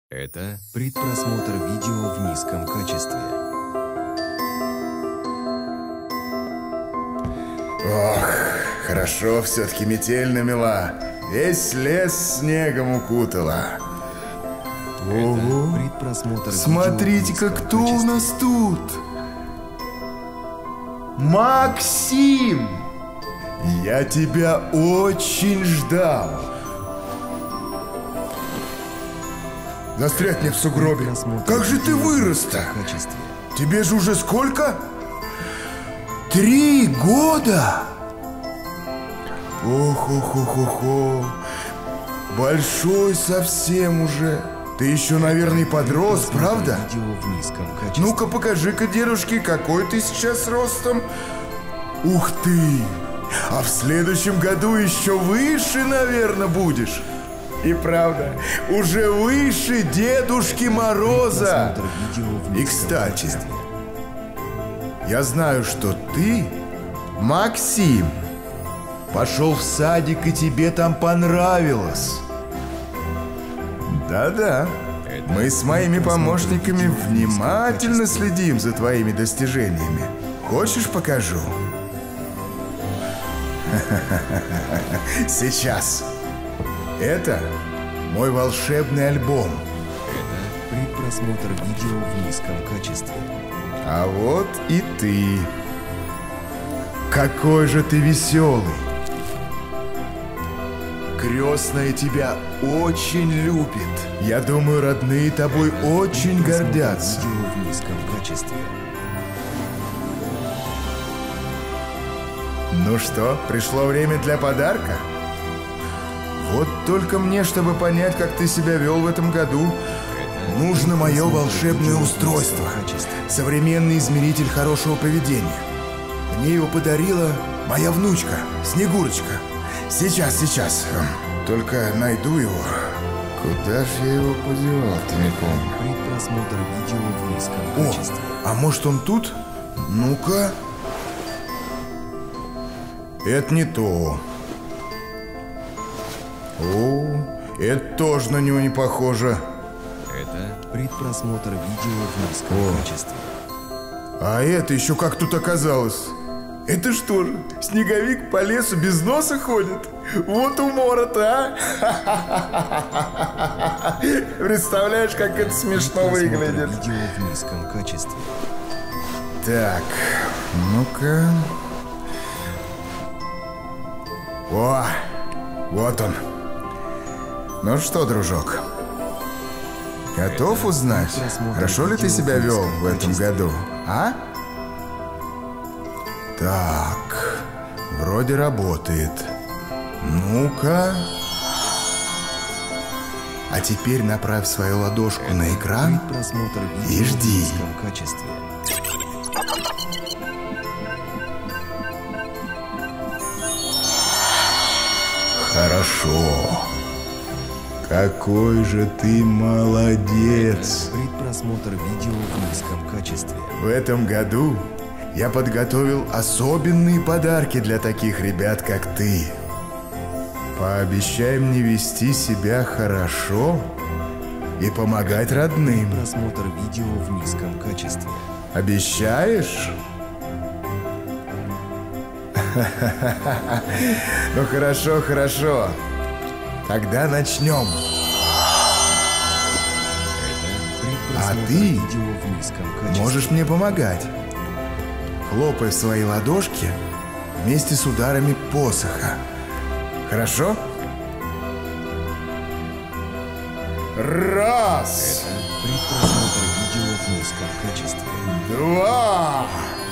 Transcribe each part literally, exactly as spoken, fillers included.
Это предпросмотр видео в низком качестве. Ох, хорошо все-таки метель намела. Весь лес снегом укутала. Ого, смотрите-ка, кто у нас тут? Максим! Я тебя очень ждал. Застрять мне в сугробе. Как же ты вырос-то? Тебе же уже сколько? Три года? Ох-ох-ох-ох-ох. Большой совсем уже. Ты еще, наверное, подрос, правда? Ну-ка, покажи-ка, дедушке, какой ты сейчас ростом. Ух ты! А в следующем году еще выше, наверное, будешь. И правда, уже выше Дедушки Мороза. И, кстати, я знаю, что ты, Максим, пошел в садик, и тебе там понравилось. Да-да, мы с моими помощниками внимательно следим за твоими достижениями. Хочешь, покажу? Сейчас. Это мой волшебный альбом. Это предпросмотр видео в низком качестве. А вот и ты. Какой же ты веселый. Крестная тебя очень любит. Я думаю, родные тобой Это очень гордятся. Видео в низком качестве. Ну что, пришло время для подарка? Вот только мне, чтобы понять, как ты себя вел в этом году, нужно мое волшебное устройство. Современный измеритель хорошего поведения. Мне его подарила моя внучка, Снегурочка. Сейчас, сейчас. Только найду его. Куда же я его подевал-то, не помню. Предпросмотр видео в низком О, качестве. а может он тут? Ну-ка. Это не то. О, это тоже на него не похоже. Это предпросмотр видео в низком О. качестве. А это еще как тут оказалось? Это что же, снеговик по лесу без носа ходит? Вот умора-то, а? Представляешь, как это смешно выглядит? Видео в низком качестве. Так, ну-ка. О, вот он. Ну что, дружок, готов узнать, хорошо ли ты себя вел в этом году, а? Так, вроде работает. Ну-ка. А теперь направь свою ладошку на экран и жди. Хорошо. Какой же ты молодец! Предпросмотр видео в низком качестве. В этом году я подготовил особенные подарки для таких ребят, как ты. Пообещай мне вести себя хорошо и помогать родным. Просмотр видео в низком качестве. Обещаешь? Ну хорошо, хорошо. Тогда начнем. А ты можешь мне помогать. Хлопай в свои ладошки вместе с ударами посоха. Хорошо? Раз. Предпросмотр видео в низком качестве. Два.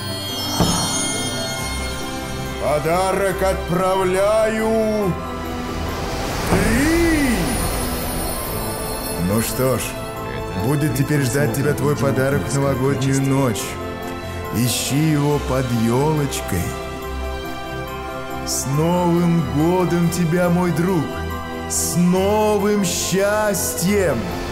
Подарок отправляю. Три. Ну что ж, будет теперь ждать тебя твой подарок в новогоднюю ночь. Ищи его под елочкой. С Новым годом тебя, мой друг! С новым счастьем!